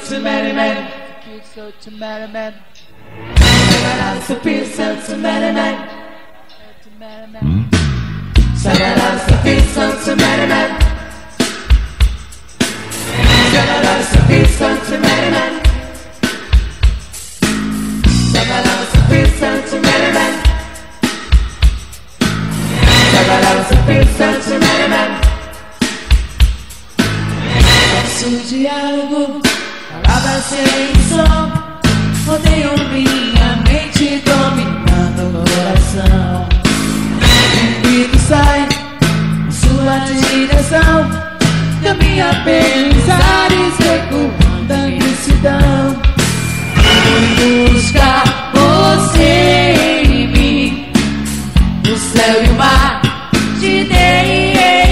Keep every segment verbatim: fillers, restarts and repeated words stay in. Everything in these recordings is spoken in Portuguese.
to many men. So to many men. Sagarás o piso to many men. Sagarás o piso to many men. Sagarás o piso to many men. Sagarás o piso to many men. Sagarás o piso to many men. Nosso diálogo, palavras sem som, rodeiam minha mente, dominando o coração. Um grito sai em sua direção, caminha pensares recuando a imensidão. Vou buscar você em mim, o céu e o mar te dei.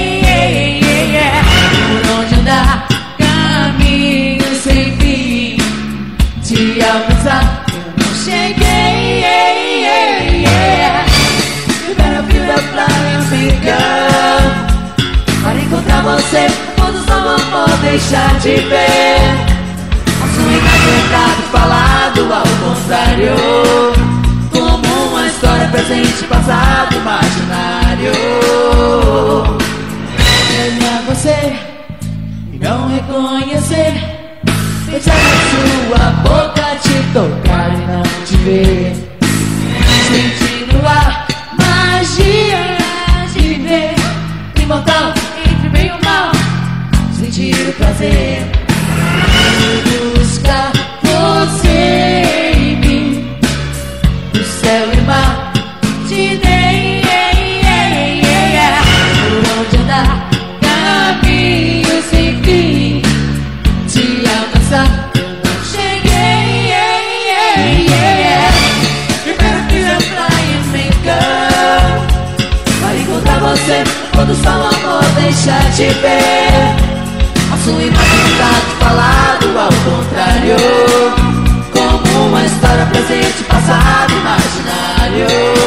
Por onde andar, caminho sem fim, te alcançar eu não cheguei. You better feel the flying finger. Para encontrar você, todos não vão deixar de ver. A sua imagem falado ao contrário, como uma história presente, passado, imaginário. Olhar você e não reconhecer, beijar na sua boca, te tocar e não te ver. Sentir no ar magia de ver, imortal entre bem e o mal, sentir o prazer. Buscar você em mim, o céu e o mar te dei. Por onde andar, caminho sem fim, te alcançar eu não cheguei. Primeiro que eu flying maker. Para encontrar você, quando só o amor deixar de ver. A sua imagem tá falado ao contrário, como uma história presente, passado, imaginário.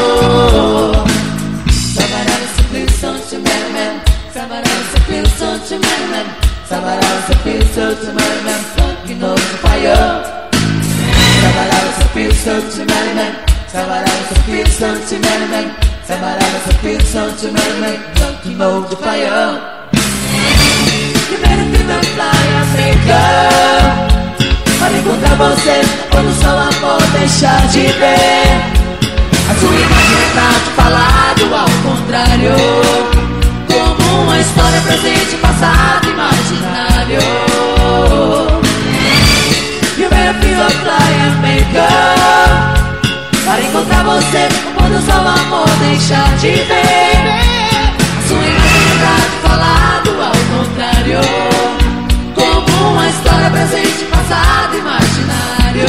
Sabarás o piso to many men. Sabarás o piso to many men. Sabarás o piso to many men. Looking over the fire. Sabarás o piso to many men. Sabarás o piso to many men. Sabarás o piso to many men. Looking over the fire. You better feel the flying maker. Para encontrar você, quando só o amor deixar de ver. A sua imagem tá falado ao contrário, como uma história presente, passado, imaginário. You better feel the flying maker. Para encontrar você, quando só o amor deixar de ver. A sua imagem tá falado ao contrário, como uma história presente, passado, imaginário.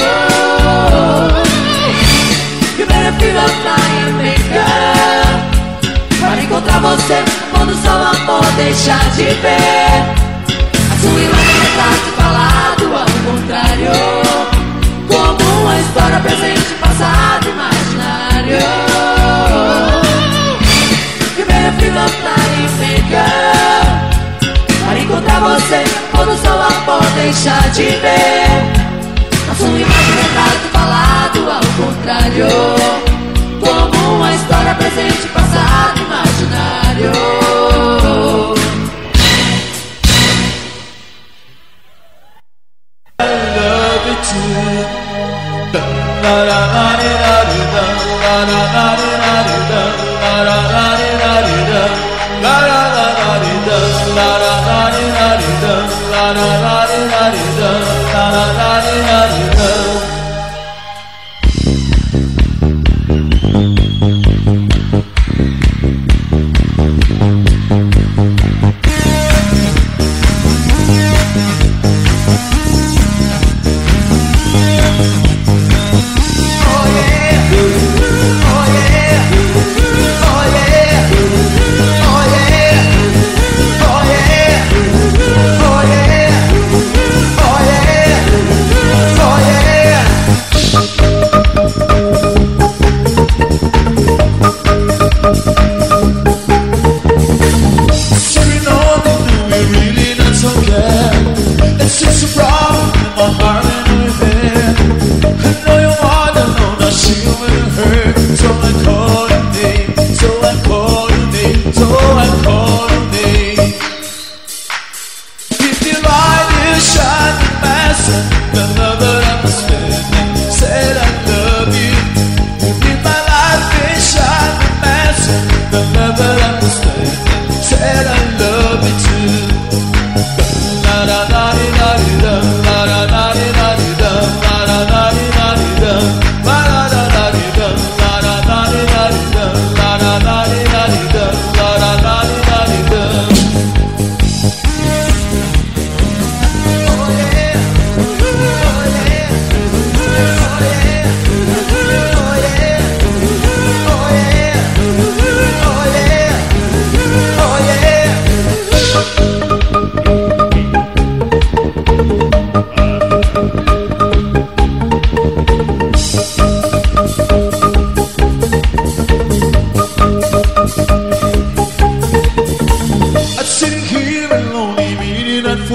You better feel the flying maker. Para encontrar você, quando só o amor deixar de ver. A sua imagem tá falado ao contrário, como uma história presente, passado, imaginário. You better feel the flying maker. Para encontrar você, quando só o amor deixar de ver. A sua imagem retrato falado ao contrário, como uma história presente, passado, imaginário. I love you too. Da da da da da da da da da da da da da Oh yeah.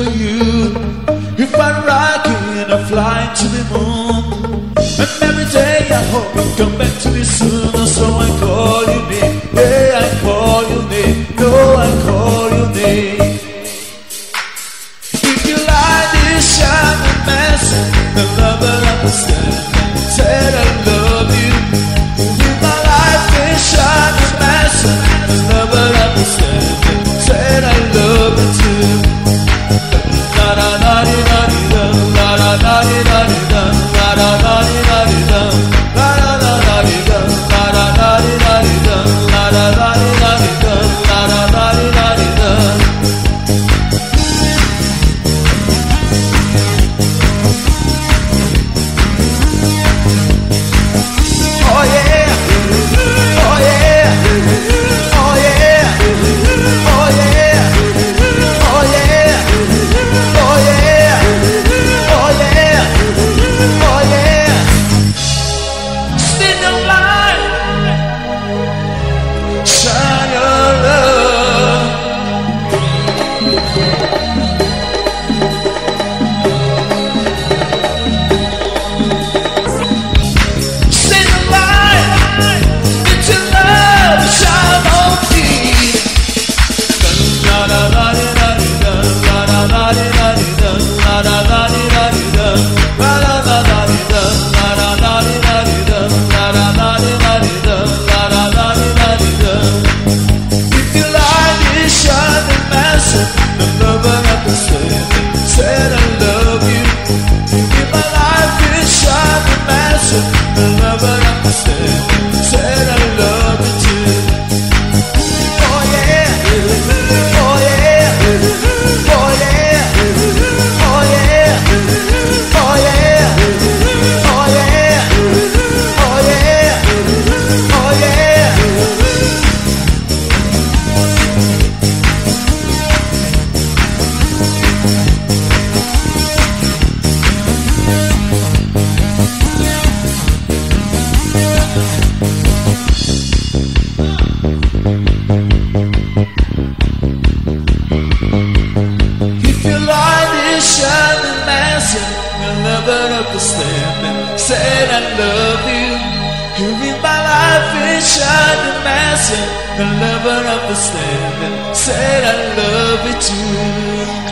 for you. If I'm rocking or flying to the moon, and every day I hope you come back to me soon. So I call your name, yeah, I call your name, no, I call your name. If you like this shining message, the lover understands. Said I love you. If my life is shining message, the lover understands. Said I love you too. La da da di da di da, la da da di da di da, la da da di da di da, la da da da di da, la da da di da di da, la da da di da di da, la da da di da di da. Oh yeah, oh yeah, oh yeah, oh yeah, oh yeah, oh yeah, oh yeah, oh yeah. Still the light, shine your love. Still the light, let your love shine on me. La da da di da di da, la da da di da di da, la da da di da di da, la da da da di da, la da da di da di da, la da da di da di da, la da da di da di da. If you like this shining message, the lover understands. Said I love you. If my life is shining message, the lover understands. Said I love you too. Oh yeah, oh yeah, oh yeah, oh yeah, oh yeah, oh yeah, oh yeah, oh yeah. If you like this shining message, you'll never understand. Said I love you. You in my life is shining message, you'll never understand. Said I love you too.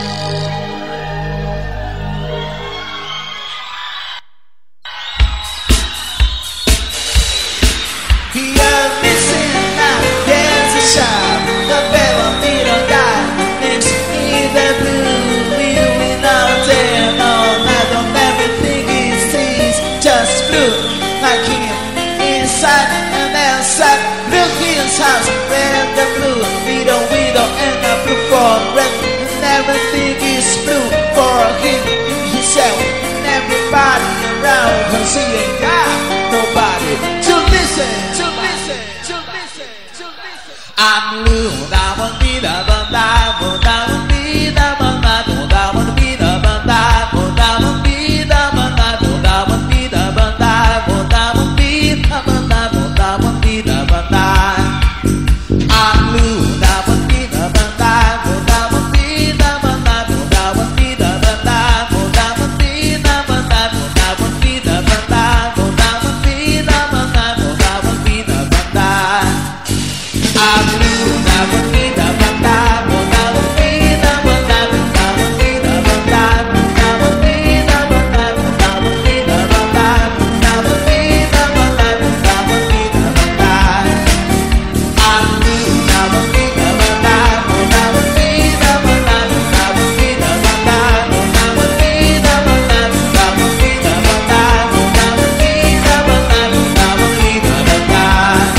You're missing out, there's a shop, the bell me don't die. Makes me the blue, we win all day and all night. On everything he sees, just blue, like him, inside and outside. Look his house, red and the blue, we don't, we don't end up blue for red. And everything is blue for him, himself, and everybody around. Cause he ain't got nobody to listen, to listen, to listen, to listen. I'm blue, I want to be the one, I want to be the one, I want to be the one, I want to be the one, I want to be the one, I want to be the one, I want to be the one, I. I'm blue, I want to be the one, I want to be the one, I want to be the one, I want to be the one, I want to be the one, I want to be the one, I want to be the one, I. I'm blue, I want to be the one, I want to be the one, I want to be the one, I want to be the one, I want to be the one, I want to be the one, I want to be the one, I. I'm blue, I want to be the one, I want to be the one, I want to be the one, I want to be the one, I want to be the one, I want to be the one, I want to be the one, I.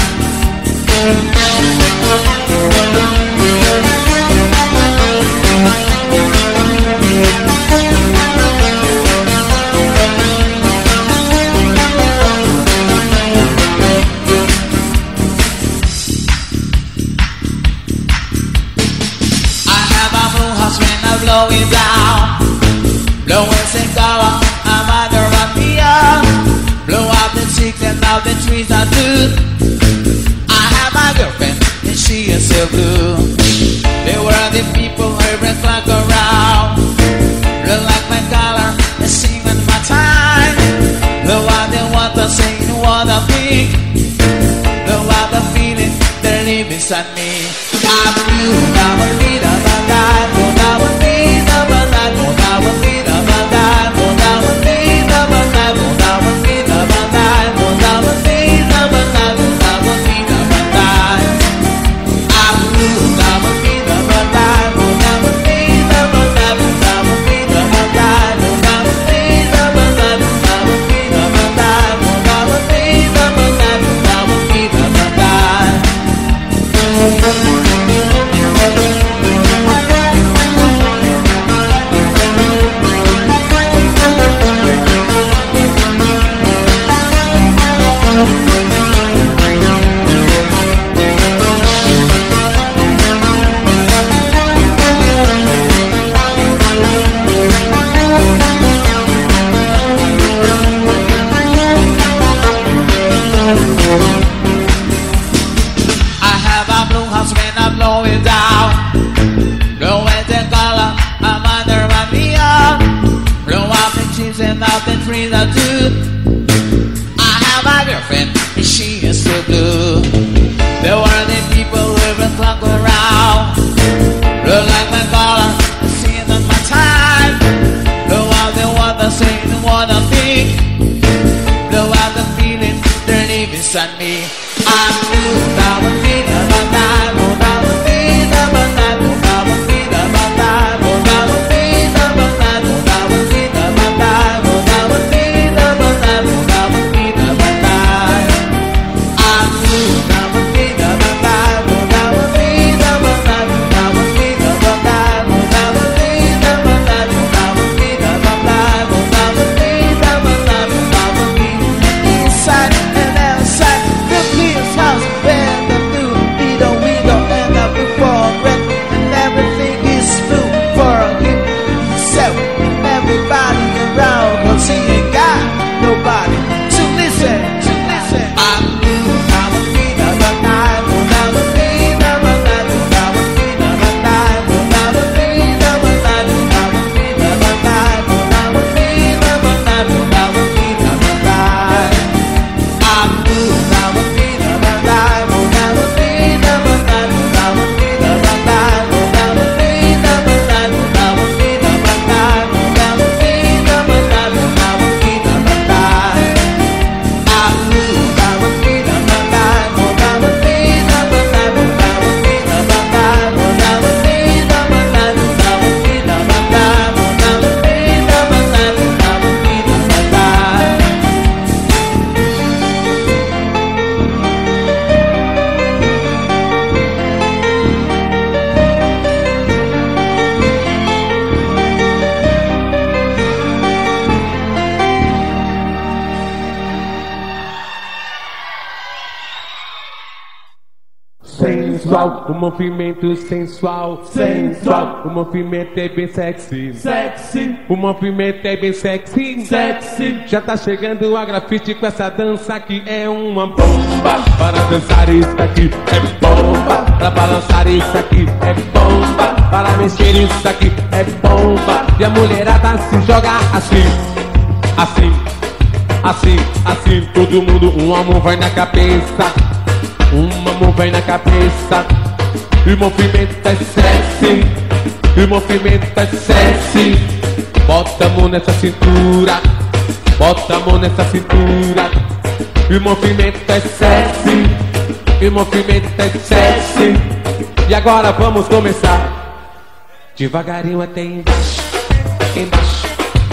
I have a blue house when I blow it down. Blow a cigar, I'm under a pier. Blow out the chicks and out the trees I do. I have my girlfriend and she is so blue. They were the people her breath like around. going down. Blue as the color, I'm under my neon. Blue up the cheese and nothing free to do. I have a girlfriend and she is so blue. There were the people who were clung around. Blue like my color, seeing on my time. Blue out the one that say they wanna be. Blue out the feeling they're leaving on me. I'm blue, now I'm feeling about that. Oh, now I'm feeling about that. Oh, now I'm feeling about that. Oh, now I'm feeling about that. Oh, now I'm feeling about that. Oh, now I'm feeling about that. Oh, now I'm feeling about that. I'm blue, now I'm feeling about that. Oh, now I'm feeling about that. Oh, now I'm feeling about that. Oh, now I'm feeling about that. Oh, now I'm feeling about that. Oh, now I'm feeling about that. Oh, now I'm feeling inside and outside the clear house where the blue needle window and the blue for red and everything is blue for himself and everybody around, cause he ain't got nobody to listen, to listen. I'm blue, now I'm feeling about that. Oh, now I'm feeling about that. Oh, now I'm feeling about that. Oh, now I'm feeling about that. Oh, now I'm feeling about that. Oh, now I'm feeling about that. Oh, now I'm feeling about that. I'm blue, now I'm feeling about that. Oh, now I'm feeling about that. Oh, now I'm feeling about that. Oh, now I'm feeling about that. Oh, now I'm feeling about that. Oh, now I'm feeling about that. Oh, now I'm feeling about that. I'm blue, now I'm feeling about that. Oh, now I'm feeling about that. Oh, now I'm feeling about that. Oh, now I'm feeling about that. Oh, now I'm feeling about that. Oh, now I'm feeling about that. Oh, now I'm feeling about that. Sensual, o movimento sensual, sensual, o movimento é bem sexy, sexy, o movimento é bem sexy, sexy. Já tá chegando a grafite com essa dança que é uma bomba. Para dançar isso aqui é bomba, para balançar isso aqui é bomba, para mexer isso aqui é bomba. E a mulherada se joga assim, assim, assim, assim. Todo mundo, um amor vai na cabeça. Uma mão vem na cabeça, e o movimento é sexy, e o movimento é sexy. Bota a mão nessa cintura, bota a mão nessa cintura, e o movimento é sexy, e o movimento é sexy. E agora vamos começar, devagarinho até embaixo, embaixo,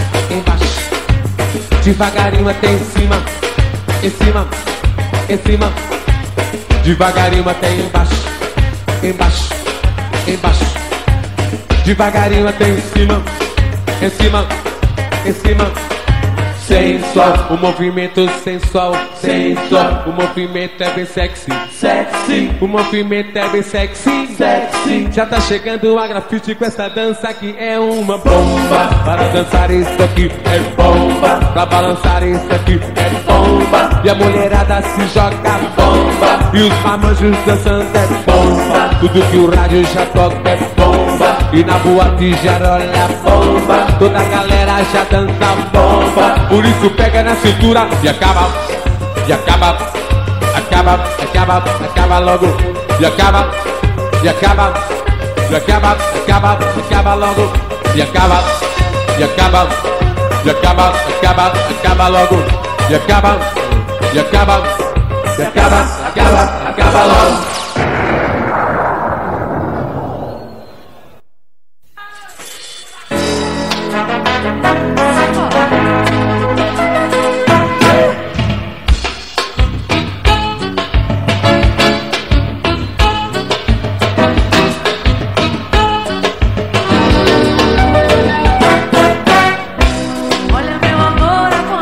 embaixo, devagarinho até em cima, em cima, em cima. Devagarinho até embaixo, embaixo, embaixo. Devagarinho até em cima, em cima, em cima. Sensual, o movimento sensual, sensual. O movimento é bem sexy, sexy. O movimento é bem sexy, sexy. Já tá chegando a grafite com essa dança que é uma bomba. Para dançar isso aqui é bomba, pra balançar isso aqui é bomba. E a mulherada se joga bomba, e os famosos dançando é bomba. Tudo que o rádio já toca é bomba, e na boate já rola bomba. Toda a galera já dança bomba. Por isso pega na cintura e acaba, e acaba, acaba, acaba, acaba logo. E acaba, e acaba, e acaba, acaba, acaba logo. E acaba, e acaba, e acaba, acaba, acaba logo. E acaba, e acaba, e acaba, acaba, acaba logo.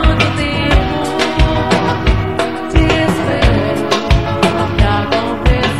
Te espero, me hago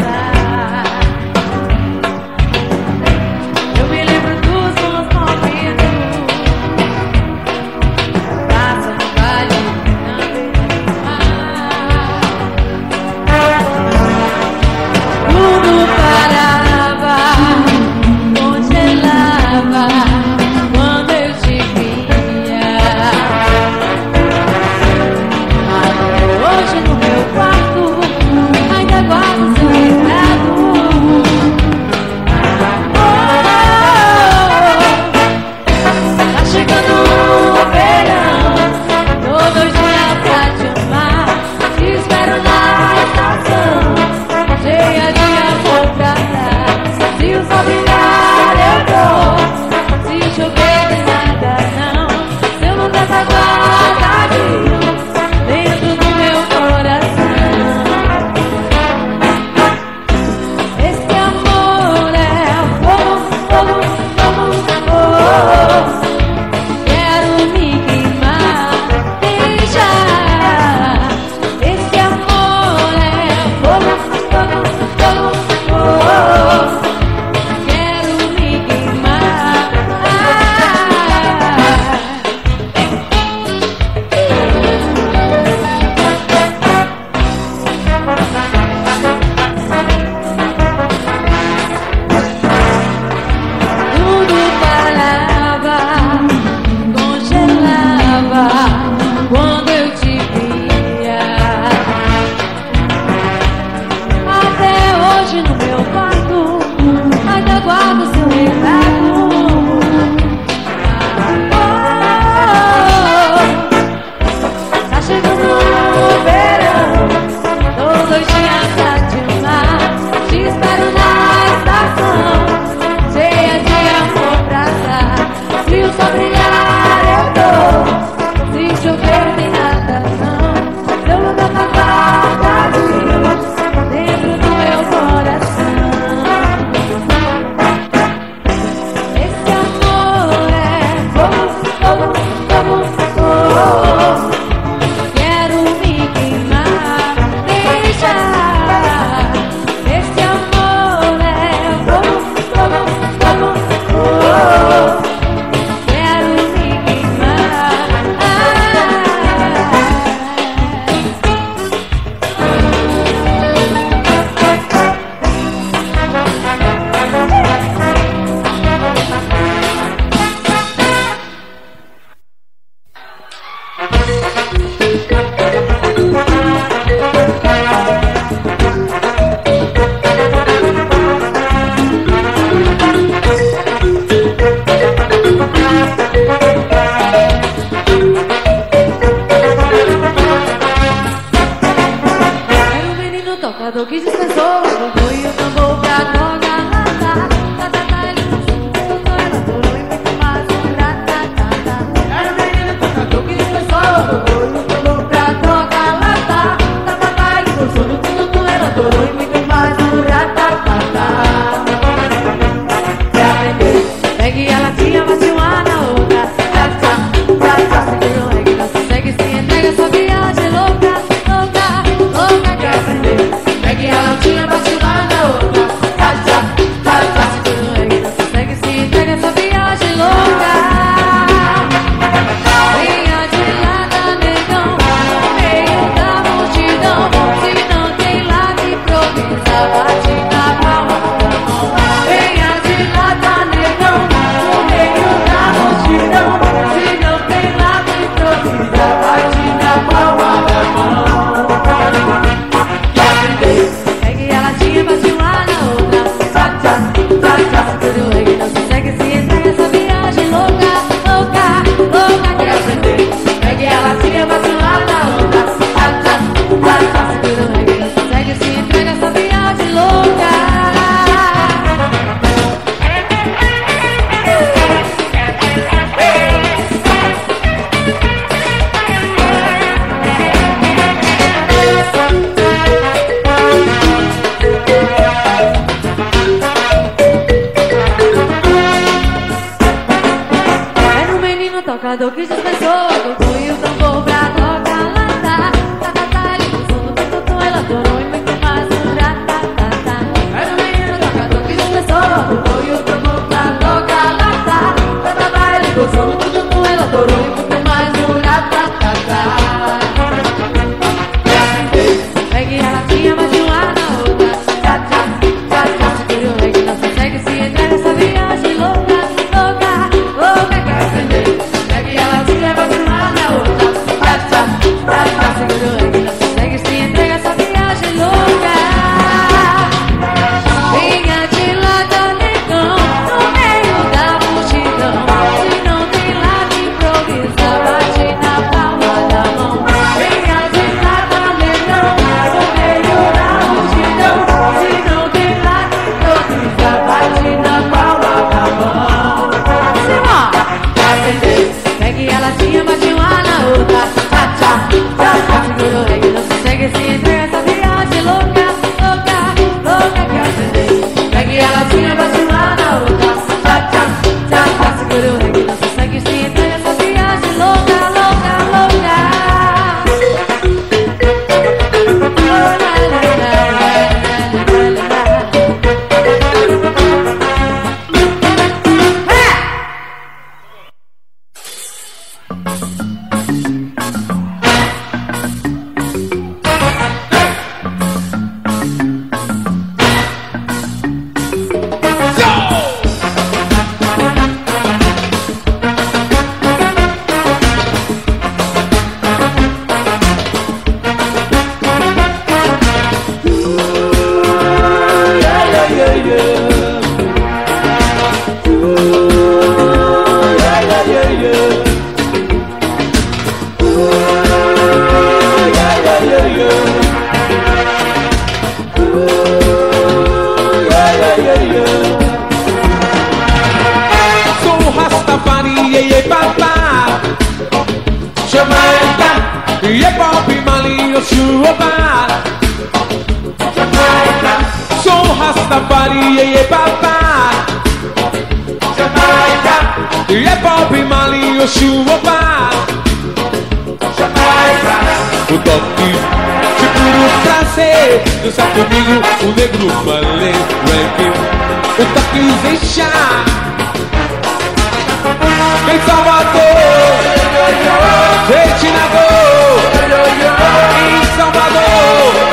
E é pop, malinho, chuva, Jamaica. O toque de puro prazer, dança comigo, o negro falei, reggae. O toque deixa em Salvador, gente na dor, em Salvador.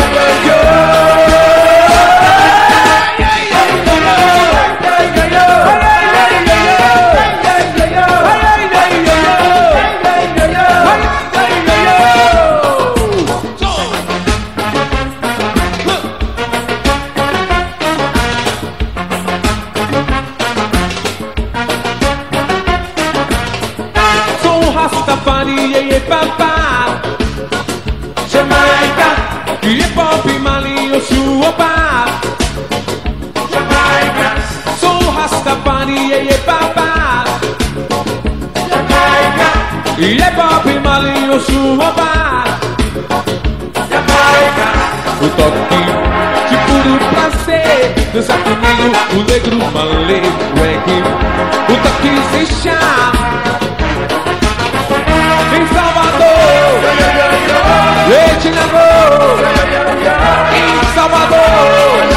Jamaica, e é pop, malinho, chuoba. Jamaica, sou Rastafari, e é papá. Jamaica, e é pop, malinho, chuoba. Jamaica, o toque de puro prazer, dança comigo, o negro malê, reggae. O toque sem chá em Salvador, leite na dor, em Salvador.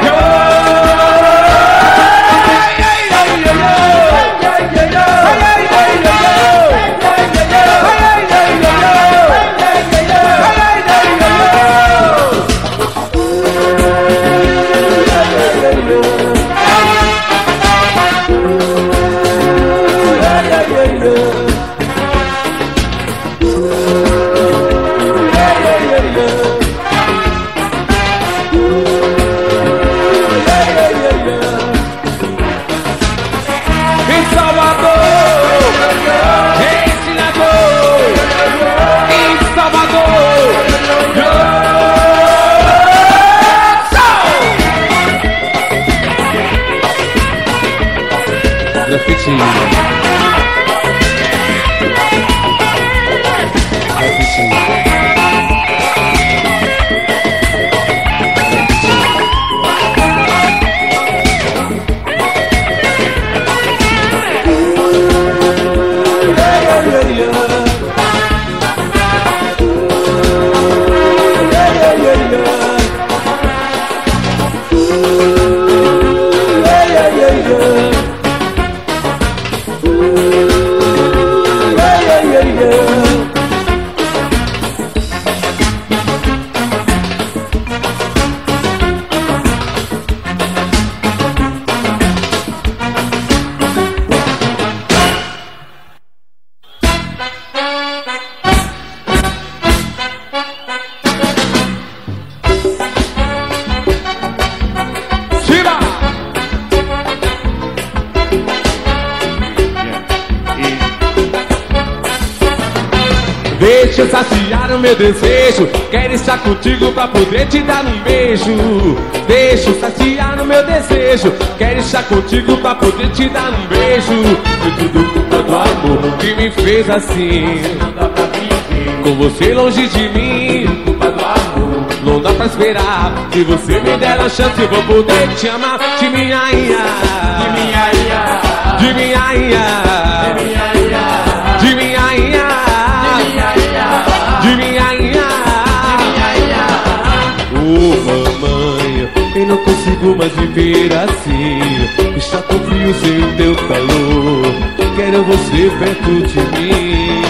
Deixa eu saciar o meu desejo, quero estar contigo pra poder te dar um beijo. Deixa eu saciar o meu desejo, quero estar contigo pra poder te dar um beijo. Foi tudo culpa do amor que me fez assim. Não dá pra viver com você longe de mim. Culpa do amor, não dá pra esperar. Se você me der a chance, eu vou poder te amar. De minha ia, de minha ia, de minha ia, de minha ia, de minha ia, de minha ia. Oh mamãe, eu não consigo mais viver assim. Está tão frio sem o teu calor, quero você perto de mim.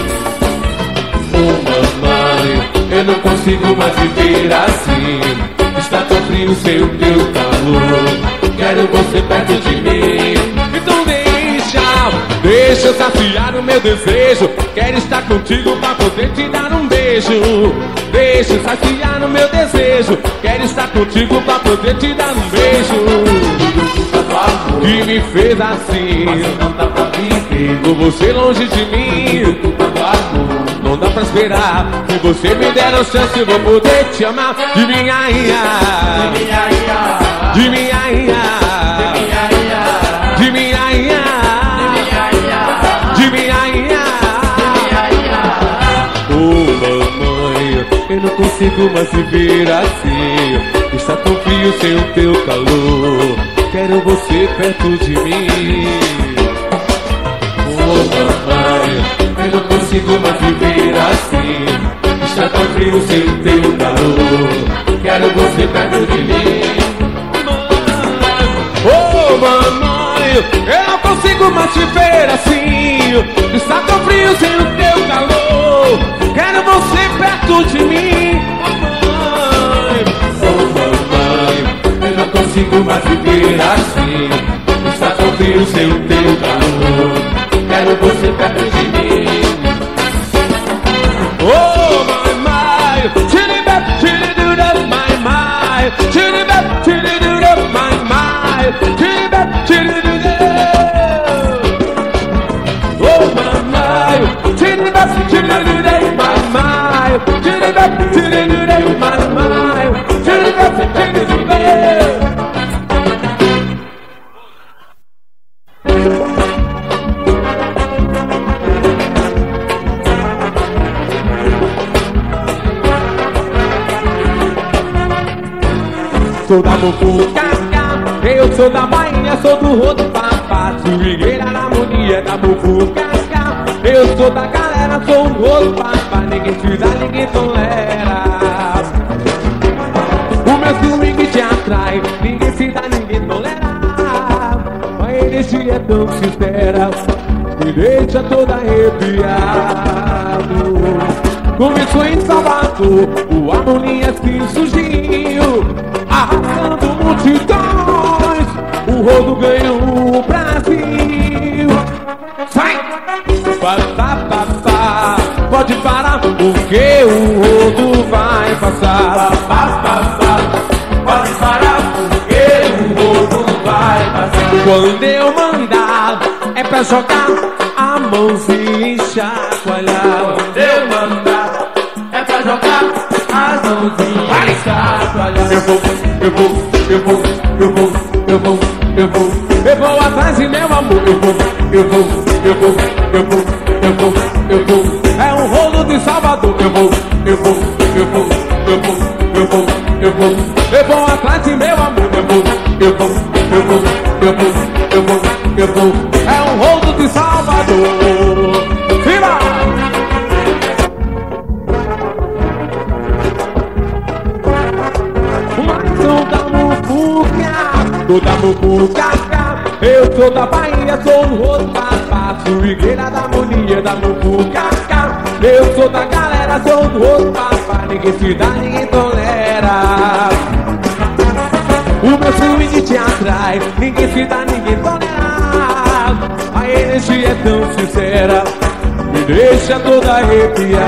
Oh mamãe, eu não consigo mais viver assim. Está tão frio sem o teu calor, quero você perto de mim. Então deixa, deixa eu saciar o meu desejo, quero estar contigo pra poder te dar um beijo. Deixa eu saciar o meu desejo, quero estar contigo pra poder te dar um beijo. Que me fez assim, mas não dá pra viver com você longe de mim. Não dá pra esperar, se você me der a chance eu vou poder te amar. De minha ia, de minha ia, de minha ia, de minha ia, de minha ia. Oh mamãe, eu não consigo mais viver assim. Está tão frio sem o teu calor, quero você perto de mim. mamãe, eu não consigo mais viver assim. Está tão frio sem o teu calor, quero você perto de mim. Oh mamãe, eu não consigo mais te ver assim. Está tão frio sem o teu calor, quero você perto de mim. Mamãe, oh mamãe, eu não consigo mais viver assim. Está tão frio sem o teu calor, quero você perto de mim. Oh mamãe, chili bap, chili do da, my my, chili bap, chili do da, my my, chili bap, chili do da. Oh mamãe, chili bap, chili do da, my my, chili bap, chili do da, my my, chili bap, chili do da. Sou da Mufucacá, eu sou da Bahia, sou do rodo papá, swingueira na harmonia da Mufucacá. Eu sou da galera, sou do rodo papá, ninguém te dá, ninguém tolera. O meu swing te atrai, ninguém se dá, ninguém tolera. A energia é tão sincera, me deixa todo arrepiado. Começou em Salvador, o harmonia se surgiu, arrasando multidões, o rodo ganhou o Brasil. Sai! Pá, pá, pá, pá. Pode parar, porque o rodo vai passar. Pá, pá, pá. Pode parar, porque o rodo vai passar. Quando eu mandar, é pra jogar a mãozinha e chacoalhar. Quando eu mandar, é pra jogar as mãozinhas e chacoalhar. Eu vou, eu vou, eu vou, eu vou, eu vou, eu vou, eu vou atrás de meu amor. Eu vou, eu vou, eu vou, eu vou, eu vou, eu vou. É um rolo de Salvador. Eu vou, eu vou, eu vou, eu vou, eu vou, eu vou, eu vou atrás de meu amor. Eu vou, eu vou, eu vou, eu vou, eu vou, eu vou. É um rolo de Salvador. Viva! Sou da Mufucacá, eu sou da Bahia, sou do rodo papá, swingueira da harmonia da Mufucacá. Eu sou da galera, sou do rodo papá, ninguém se dá, ninguém tolera. O meu swing te atrai, ninguém se dá, ninguém tolera. A energia é tão sincera, me deixa todo arrepiado.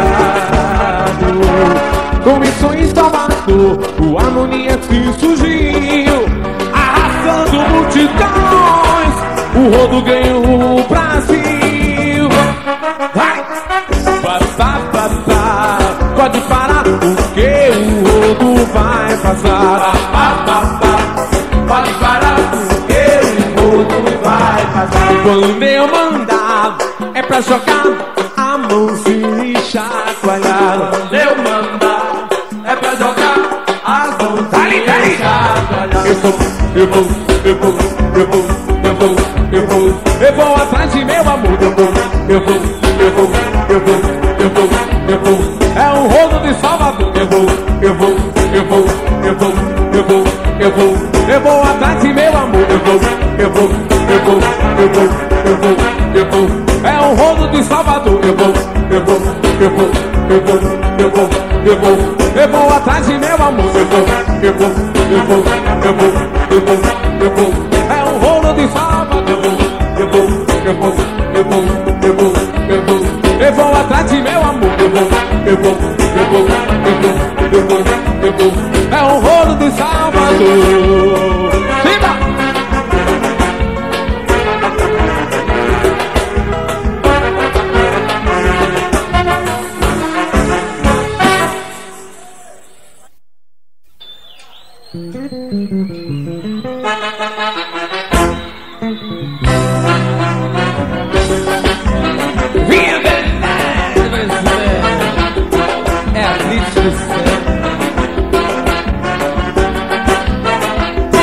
Começou em Salvador, o harmonia se surgiu, arrasando multidões, o rodo ganhou o Brasil. Vai! Pá, pá, pá, pá. Pode parar, porque o rodo vai passar. Pá, pá, pá. Pode parar, porque o rodo vai passar. Quando eu mandar, é pra jogar a mãozinha e chacoalhar. Quando eu mandar, é pra jogar as mãozinhas e chacoalhar. Eu vou, eu vou, eu vou, eu vou, eu vou, eu vou, eu vou atrás de meu amor. Eu vou, eu vou, eu vou, eu vou, eu vou, eu vou. É um rolo de Salvador. Eu vou, eu vou, eu vou, eu vou, eu vou, eu vou, eu vou atrás de meu amor. Eu vou, eu vou, eu vou, eu vou, eu vou, eu vou. É um rolo de Salvador. Eu vou, eu vou, eu vou, eu vou, eu vou, eu vou, eu vou atrás de meu amor. Eu vou, eu vou, eu vou, eu vou, eu vou, eu vou. É um rolo de Salvador. Eu vou, eu vou, eu vou, eu vou, eu vou, eu vou, eu vou atrás de meu amor. Eu vou, eu vou, eu vou, eu vou, eu vou, eu vou. É um rolo de Salvador. Viva!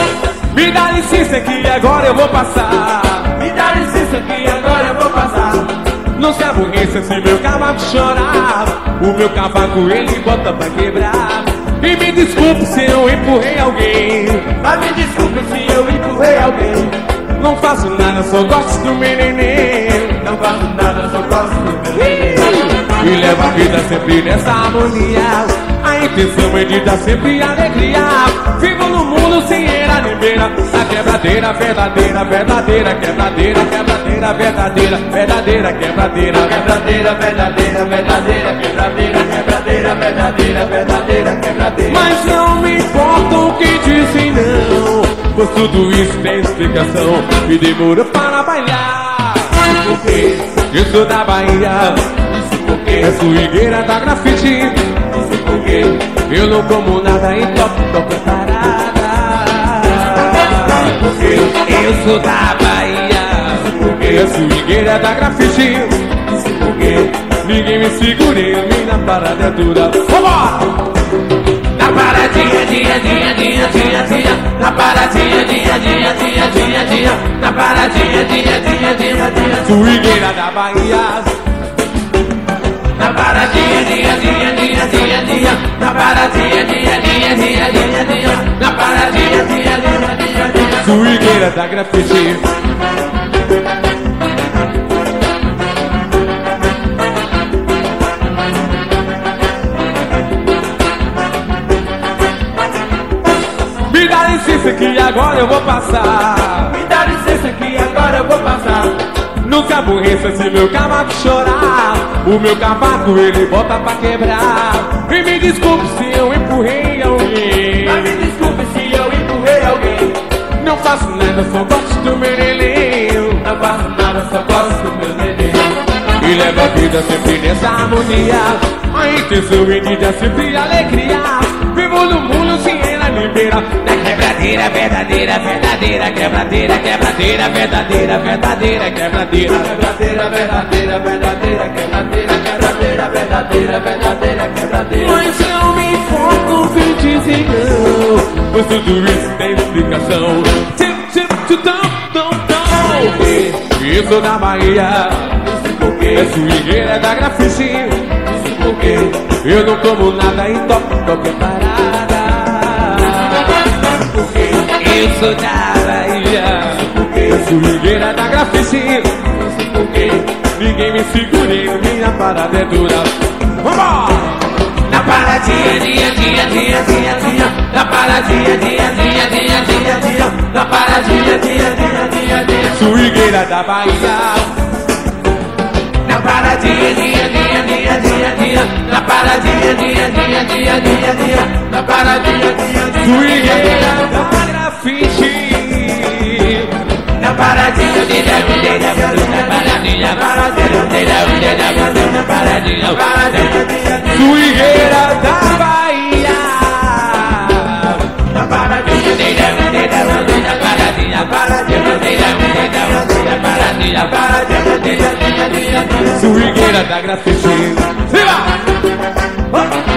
Me dá licença que agora eu vou passar. Me dá licença que agora eu vou passar. Não se aborreça se meu cavaco chorar. O meu cavaco ele bota pra quebrar. E me desculpe se eu empurrei alguém. Mas me desculpe se eu empurrei alguém. Não faço nada, só gosto do meu neném. Não faço nada, só gosto do meu neném. E levo a vida sempre nessa harmonia. A intenção é de dar sempre alegria. Vivo no mundo sem era nem beira. A quebradeira, verdadeira, verdadeira. Quebradeira, quebradeira, verdadeira. Verdadeira, quebradeira, Quebradeira, verdadeira, verdadeira. Quebradeira, quebradeira, verdadeira, verdadeira, quebradeira. Mas não me importa o que dizem não, pois tudo isso tem explicação. Me demora para bailar. Isso porque Eu sou da Bahia. Isso porque É swingueira da grafite. Isso porque Eu não como nada e toco, toco parada. Eu sou da Bahia. É swingueira da grafite. Isso porque Ninguém me segura em mim na parada é dura. Vambora! Na paradinha, dia, dia, dia, dia, dia. Na paradinha, dia, dia, dia, dia, dia. Na paradinha, dia, dia, dia, dia. Swingueira da Bahia. Na paradinha, dia, dia, dia, dia, dia. Na paradinha, dia, dia, dia, dia, dia. Na paradinha, dia, dia, dia, dia. Swingueira da grafite. Me dá licença que agora eu vou passar. Me dá licença que agora eu vou passar. Não se aborreça se meu cavaco chorar. O meu cavaco ele bota pra quebrar. E me desculpe se eu empurrei alguém. Mas me desculpe se eu empurrei alguém. Não faço nada, só gosto do meu neném. Não faço nada, só gosto do meu neném. E leva a vida sempre nessa harmonia. A intenção é de dar sempre alegria. Vivo no mundo sem era nem beira. Na quebradeira, verdadeira, verdadeira. Quebradeira, quebradeira, verdadeira, verdadeira. Quebradeira, quebradeira, verdadeira, verdadeira. Quebradeira, quebradeira, verdadeira, verdadeira. Quebradeira. Mas não me importa o que dizem não, pois tudo isso tem explicação. Tip, tip, tip, tam, tam, tam. Eu sou da Bahia. Isso porque É swingueira da grafite. Isso porque Eu não como nada e toco qualquer parada. Eu sou da Bahia. É swingueira da grafite. Isso porque Ninguém me segura em minha parada é dura. Vambora! Na paradinha, dia, dia, dia, dia, dia. Na paradinha, dia, dia, dia, dia, dia. Na paradinha, dia, dia, dia, dia. Swingueira da Bahia. Na paradinha, dia, dia, dia, dia, dia. Na paradinha, dia, dia, dia, dia, dia. Na paradinha, dia, dia, dia, Swingueira dia. da grafite. Na paradinha, dia, dia, dia, dia. Na paradinha, paradinha, dia, dia, dia, dia. Na paradinha, paradinha, dia, dia. Swingueira da Bahia. Na paradinha, dia, dia, dia, dia. Na paradinha, paradinha, dia, dia, dia, dia. Na paradinha, paradinha, dia, dia, dia, dia. Swingueira da grafite. Viva!